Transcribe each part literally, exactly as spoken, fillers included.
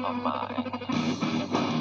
never mind.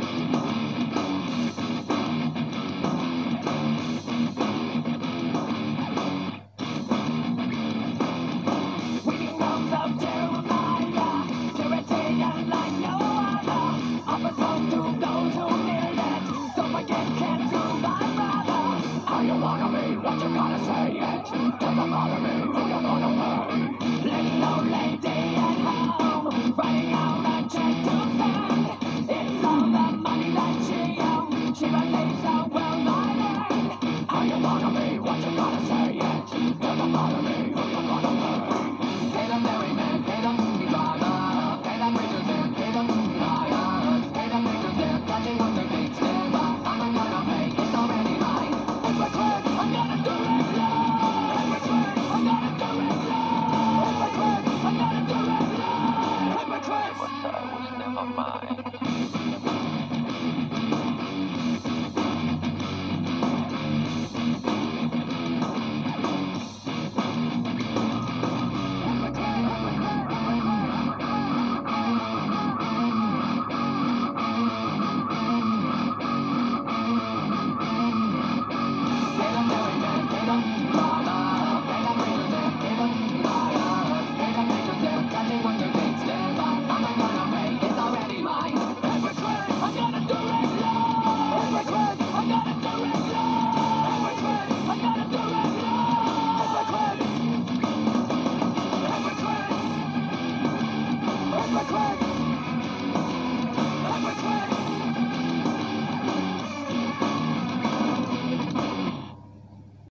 Weaving rounds of Jeremiah, purity and like no other. Offers hope to those who need it. Don't forget, can't do my brother. How you wanna be, what you gotta say it. Doesn't bother me, who you gonna pay. Little old lady at home, writing out a check to send. It's all the money that she owns. She believes how well I earn. How you wanna be, what you gotta say it. Doesn't bother me, who you gonna pay. Pay the ferryman, pay the movie driver, pay the preachers and pay the movie liars, pay the preachers and catching on the big stand, but I'm not gonna pay, it's already mine. It's my clerk, I'm gonna do it live. It's my clerk, I'm gonna do it live. It's my clerk, I'm gonna do it live. It's my clerk, what I was never mine. Quick!